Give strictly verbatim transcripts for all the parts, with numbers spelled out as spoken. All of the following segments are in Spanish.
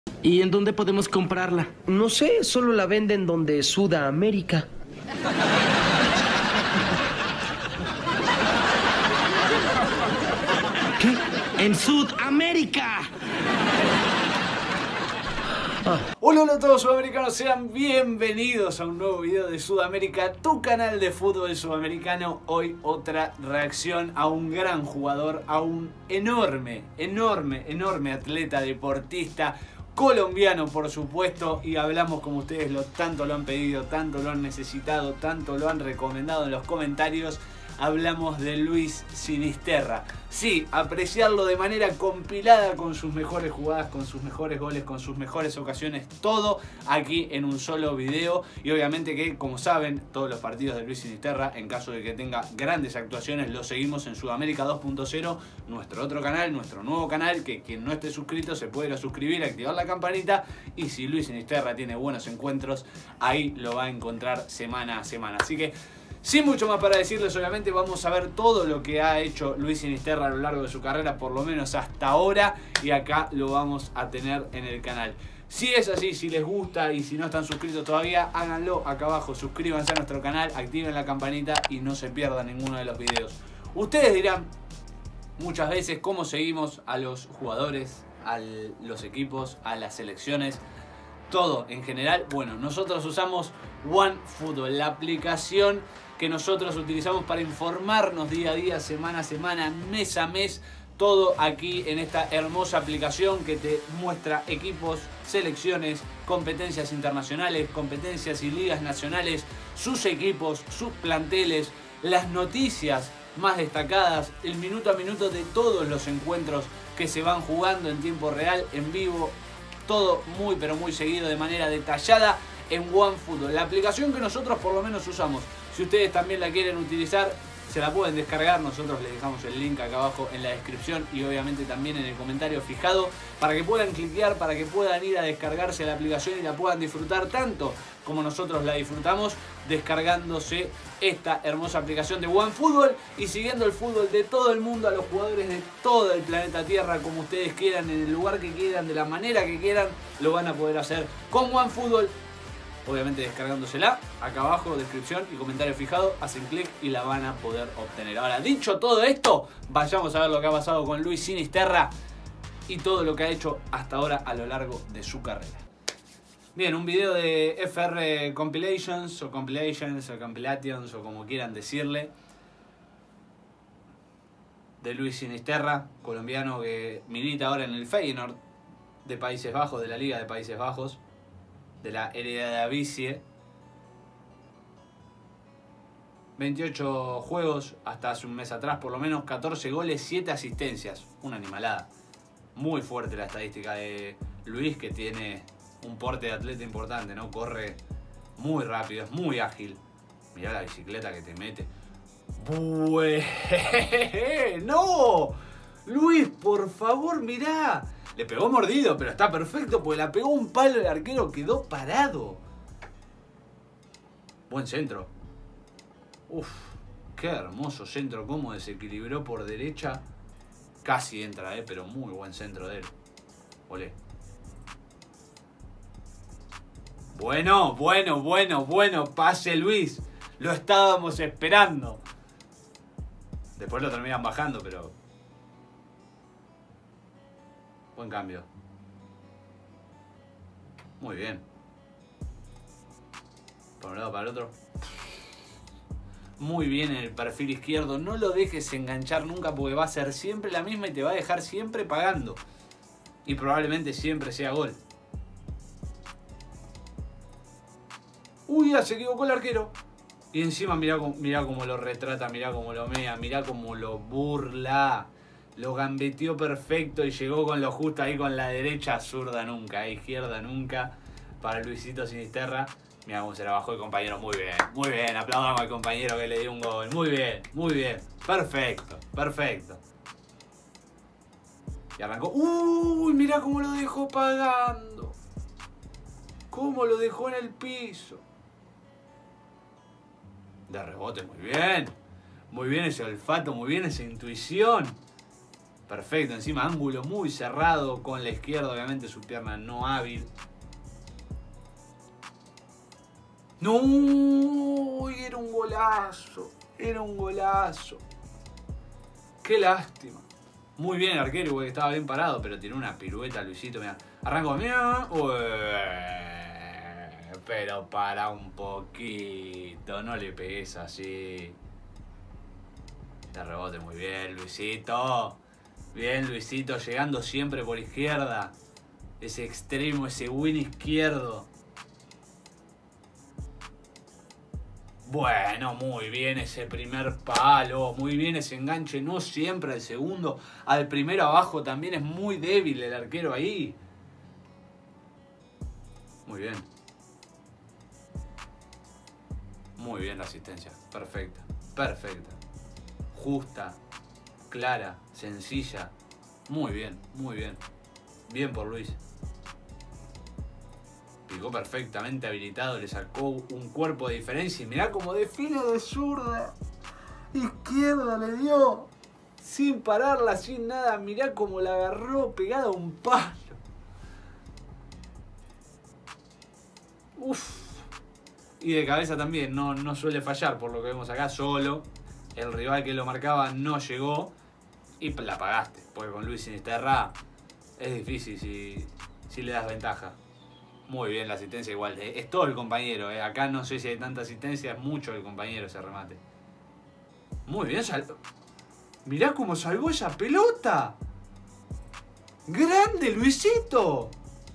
¿Y en dónde podemos comprarla? No sé, solo la venden donde Sudamérica. ¿Qué? ¡En Sudamérica! Ah. Hola, hola a todos sudamericanos, sean bienvenidos a un nuevo video de Sudamérica, tu canal de fútbol sudamericano. Hoy otra reacción a un gran jugador, a un enorme, enorme, enorme atleta, deportista, colombiano por supuesto, y hablamos como ustedes lo tanto lo han pedido, tanto lo han necesitado, tanto lo han recomendado en los comentarios. Hablamos de Luis Sinisterra. Sí, apreciarlo de manera compilada con sus mejores jugadas, con sus mejores goles, con sus mejores ocasiones, todo aquí en un solo video. Y obviamente que, como saben, todos los partidos de Luis Sinisterra, en caso de que tenga grandes actuaciones, los seguimos en Sudamérica dos punto cero, nuestro otro canal, nuestro nuevo canal, que quien no esté suscrito se puede ir a suscribir, activar la campanita, y si Luis Sinisterra tiene buenos encuentros, ahí lo va a encontrar semana a semana. Así que, sin mucho más para decirles, obviamente vamos a ver todo lo que ha hecho Luis Sinisterra a lo largo de su carrera, por lo menos hasta ahora, y acá lo vamos a tener en el canal. Si es así, si les gusta y si no están suscritos todavía, háganlo acá abajo, suscríbanse a nuestro canal, activen la campanita y no se pierdan ninguno de los videos. Ustedes dirán muchas veces cómo seguimos a los jugadores, a los equipos, a las selecciones, todo en general. Bueno, nosotros usamos OneFootball, la aplicación que nosotros utilizamos para informarnos día a día, semana a semana, mes a mes, todo aquí en esta hermosa aplicación que te muestra equipos, selecciones, competencias internacionales, competencias y ligas nacionales, sus equipos, sus planteles, las noticias más destacadas, el minuto a minuto de todos los encuentros que se van jugando en tiempo real, en vivo, todo muy pero muy seguido de manera detallada en OneFootball, la aplicación que nosotros por lo menos usamos. Si ustedes también la quieren utilizar, se la pueden descargar, nosotros les dejamos el link acá abajo en la descripción y obviamente también en el comentario fijado, para que puedan cliquear, para que puedan ir a descargarse la aplicación y la puedan disfrutar tanto como nosotros la disfrutamos, descargándose esta hermosa aplicación de OneFootball y siguiendo el fútbol de todo el mundo, a los jugadores de todo el planeta Tierra, como ustedes quieran, en el lugar que quieran, de la manera que quieran, lo van a poder hacer con OneFootball. Obviamente descargándosela, acá abajo, descripción y comentario fijado, hacen clic y la van a poder obtener. Ahora, dicho todo esto, vayamos a ver lo que ha pasado con Luis Sinisterra y todo lo que ha hecho hasta ahora a lo largo de su carrera. Bien, un video de F R Compilations o Compilations o Compilations o como quieran decirle, de Luis Sinisterra, colombiano que milita ahora en el Feyenoord de Países Bajos, de la Liga de Países Bajos, de la Eredivisie. veintiocho juegos hasta hace un mes atrás, por lo menos catorce goles, siete asistencias. Una animalada. Muy fuerte la estadística de Luis, que tiene un porte de atleta importante, ¿no? Corre muy rápido, es muy ágil. Mirá la bicicleta que te mete. ¡No! Luis, por favor, mirá. Le pegó mordido, pero está perfecto porque la pegó un palo, el arquero quedó parado. Buen centro. Uf, qué hermoso centro, cómo desequilibró por derecha. Casi entra, eh, pero muy buen centro de él. Olé. Bueno, bueno, bueno, bueno, pase Luis. Lo estábamos esperando. Después lo terminan bajando, pero... buen cambio. Muy bien. Por un lado para el otro. Muy bien en el perfil izquierdo. No lo dejes enganchar nunca porque va a ser siempre la misma y te va a dejar siempre pagando. Y probablemente siempre sea gol. Uy, ya se equivocó el arquero. Y encima mirá, mirá cómo lo retrata, mirá cómo lo mea, mirá cómo lo burla. Lo gambeteó perfecto y llegó con lo justo ahí con la derecha, zurda nunca, izquierda nunca, para Luisito Sinisterra. Mirá cómo se la bajó el compañero, muy bien, muy bien, aplaudamos al compañero que le dio un gol, muy bien, muy bien, perfecto, perfecto. Y arrancó, uy, mirá cómo lo dejó pagando, cómo lo dejó en el piso. De rebote, muy bien, muy bien ese olfato, muy bien esa intuición. Perfecto, encima ángulo muy cerrado. Con la izquierda, obviamente, su pierna no hábil. No, era un golazo. Era un golazo. Qué lástima. Muy bien el arquero, porque estaba bien parado, pero tiene una pirueta, Luisito. Mira, arrancó. Mira. Pero para un poquito. No le pegues así. De rebote muy bien, Luisito. Bien, Luisito, llegando siempre por izquierda. Ese extremo, ese win izquierdo. Bueno, muy bien ese primer palo. Muy bien ese enganche, no siempre al segundo. Al primero abajo también es muy débil el arquero ahí. Muy bien. Muy bien la asistencia. Perfecta. Perfecta. Justa. Clara. Sencilla. Muy bien. Muy bien. Bien por Luis. Picó perfectamente habilitado. Le sacó un cuerpo de diferencia. Y mirá cómo define de zurda. Izquierda le dio. Sin pararla, sin nada. Mirá cómo la agarró pegada a un palo. Uff. Y de cabeza también, no, no suele fallar por lo que vemos acá, solo. El rival que lo marcaba no llegó y la pagaste. Porque con Luis Sinisterra es difícil si, si le das ventaja. Muy bien la asistencia igual, es todo el compañero. ¿eh? Acá no sé si hay tanta asistencia, es mucho el compañero ese remate. Muy bien, sal... mirá cómo salvó esa pelota. ¡Grande, Luisito!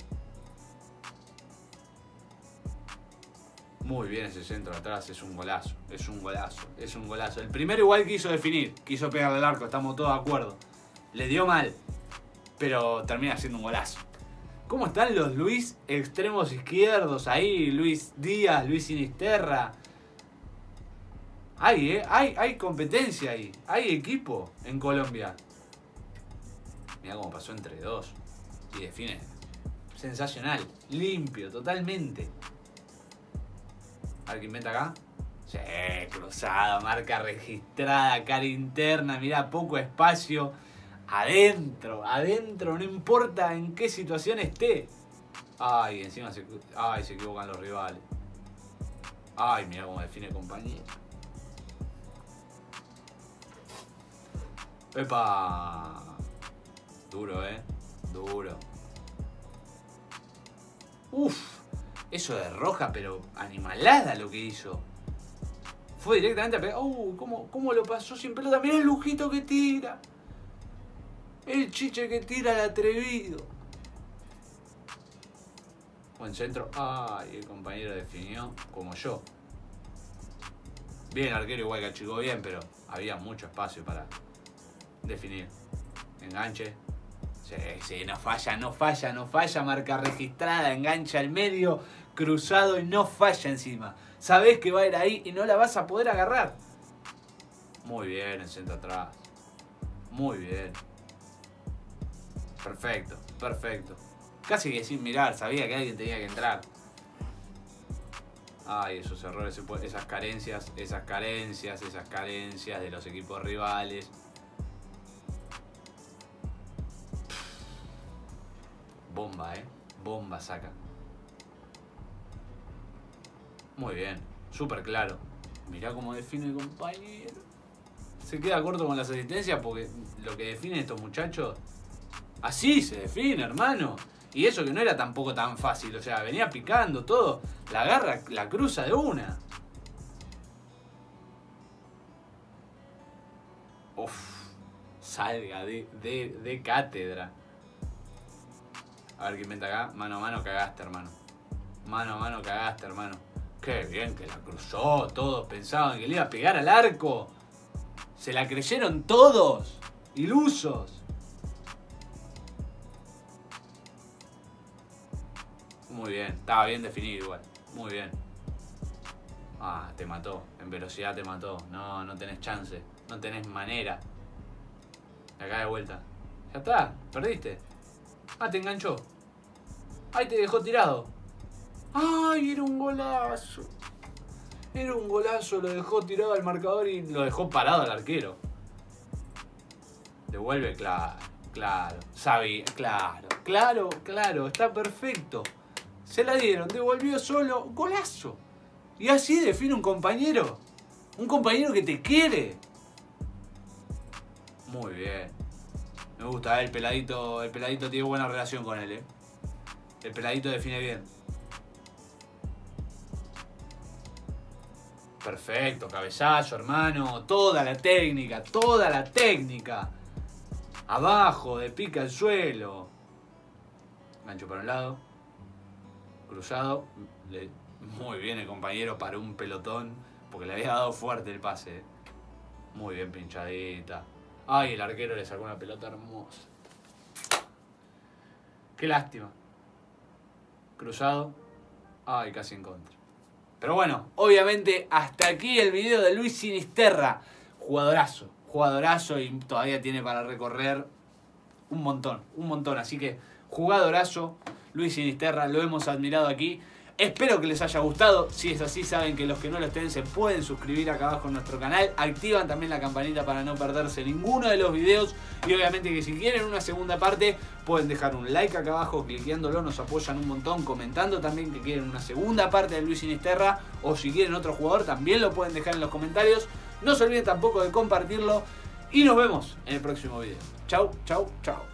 Muy bien ese centro de atrás, es un golazo, es un golazo, es un golazo. El primero igual quiso definir, quiso pegarle al arco, estamos todos de acuerdo. Le dio mal, pero termina siendo un golazo. ¿Cómo están los Luis extremos izquierdos ahí? Luis Díaz, Luis Sinisterra. Hay, ¿eh? Hay, hay competencia ahí, hay equipo en Colombia. Mirá cómo pasó entre dos y define. Sensacional, limpio, totalmente. A ver qué inventa acá. Sí, cruzado, marca registrada, cara interna, mirá, poco espacio. Adentro, adentro, no importa en qué situación esté. Ay, encima se, ay, se equivocan los rivales. Ay, mirá cómo define compañero. ¡Epa! Duro, eh. Duro. Uf. Eso de roja, pero animalada lo que hizo. Fue directamente a pegar. Uh, ¿cómo, ¿Cómo lo pasó sin pelota? Mirá el lujito que tira. El chiche que tira el atrevido. Buen centro. Ay, el compañero definió como yo. Bien, el arquero igual que achicó bien, pero había mucho espacio para definir. Enganche. Sí, sí, no falla, no falla, no falla. Marca registrada, engancha al medio, cruzado y no falla encima. Sabés que va a ir ahí y no la vas a poder agarrar. Muy bien el centro atrás. Muy bien. Perfecto, perfecto. Casi que sin mirar, sabía que alguien tenía que entrar. Ay, esos errores, esas carencias, esas carencias, esas carencias de los equipos rivales. Bomba, eh. Bomba saca. Muy bien. Súper claro. Mirá cómo define el compañero. Se queda corto con las asistencias porque lo que definen estos muchachos... Así se define, hermano. Y eso que no era tampoco tan fácil. O sea, venía picando todo. La agarra, la cruza de una. Uf. Salga de, de, de cátedra. A ver qué inventa acá. Mano a mano cagaste, hermano. Mano a mano cagaste, hermano. Qué bien que la cruzó. Todos pensaban que le iba a pegar al arco. Se la creyeron todos. Ilusos. Muy bien. Estaba bien definido igual. Muy bien. Ah, te mató. En velocidad te mató. No, no tenés chance. No tenés manera. Acá de vuelta. Ya está. Perdiste. Ah, te enganchó. Ay, te dejó tirado. Ay, era un golazo. Era un golazo. Lo dejó tirado al marcador y lo dejó parado al arquero. Devuelve, claro, claro. Sabía, claro, claro, claro. Está perfecto. Se la dieron, devolvió solo. Golazo. Y así define un compañero. Un compañero que te quiere. Muy bien. Me gusta, ¿eh? el peladito. El peladito tiene buena relación con él, ¿eh? El peladito define bien. Perfecto, cabezazo, hermano. Toda la técnica, toda la técnica. Abajo, de pica al suelo. Gancho para un lado. Cruzado. Le... Muy bien el compañero para un pelotón. Porque le había dado fuerte el pase. ¿eh? Muy bien pinchadita. Ay, el arquero le sacó una pelota hermosa. Qué lástima. Cruzado. Ay, casi en contra. Pero bueno, obviamente hasta aquí el video de Luis Sinisterra. Jugadorazo, jugadorazo y todavía tiene para recorrer un montón, un montón. Así que jugadorazo, Luis Sinisterra, lo hemos admirado aquí. Espero que les haya gustado. Si es así, saben que los que no lo estén se pueden suscribir acá abajo en nuestro canal. Activan también la campanita para no perderse ninguno de los videos. Y obviamente que si quieren una segunda parte, pueden dejar un like acá abajo, cliqueándolo, nos apoyan un montón, comentando también que quieren una segunda parte de Luis Sinisterra. O si quieren otro jugador, también lo pueden dejar en los comentarios. No se olviden tampoco de compartirlo. Y nos vemos en el próximo video. Chau, chau, chau.